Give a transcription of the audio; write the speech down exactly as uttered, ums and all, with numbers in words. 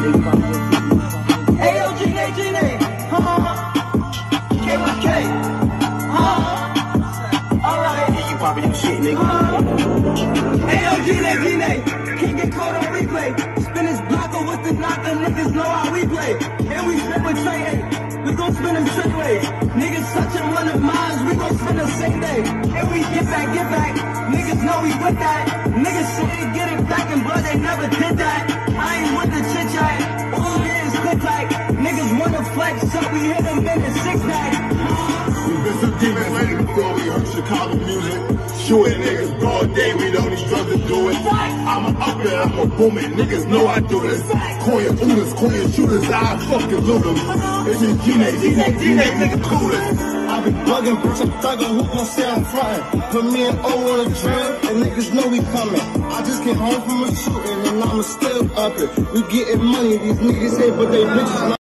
Hey yo, GiNE, GiNE, huh? K Y K, huh? Alright. You poppin' your shit, nigga. Hey yo, GiNE, GiNE, can't get caught on replay. Spin this blocker with the knocker, niggas know how we play. And we spin with Trey, hey, we gon' spin them straight ways. Niggas touching one of mine, we gon' spin the same day. And we get back, get back, niggas know we with that. Niggas say they get it back in blood, they never did that. I ain't with the chit chat, all it is click like. Niggas wanna flex, so we hit them in the six pack. We been some demons ready before we heard Chicago music. Shooting niggas broad day, we don't need drugs to do it. I'm a up it, I'm a boom it, niggas know I do this. Call your owners, call your shooters, I fucking loot them. It's me, GiNE, GiNE, GiNE, nigga coolest. I be bugging, bitch, I'm thugging, who gon' say I'm frontin'? Put me and O on a trail, and niggas know we coming. I just came home from a shooting, and I'ma still up it. We getting money, these niggas hate, but they bitches not.